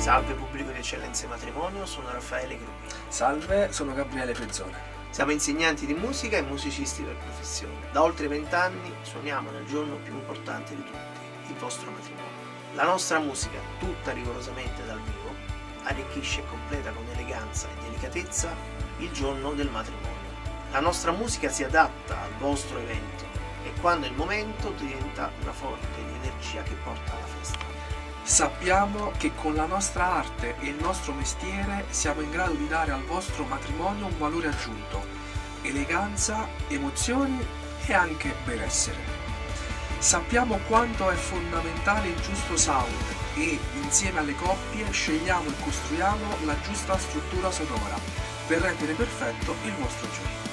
Salve pubblico di Eccellenze Matrimonio, sono Raffaele Gruppi. Salve, sono Gabriele Pezzone. Siamo insegnanti di musica e musicisti per professione. Da oltre 20 anni suoniamo nel giorno più importante di tutti, il vostro matrimonio. La nostra musica, tutta rigorosamente dal vivo, arricchisce e completa con eleganza e delicatezza il giorno del matrimonio. La nostra musica si adatta al vostro evento e quando è il momento diventa una fonte di energia che porta alla festa. Sappiamo che con la nostra arte e il nostro mestiere siamo in grado di dare al vostro matrimonio un valore aggiunto, eleganza, emozioni e anche benessere. Sappiamo quanto è fondamentale il giusto sound e, insieme alle coppie, scegliamo e costruiamo la giusta struttura sonora per rendere perfetto il vostro giorno.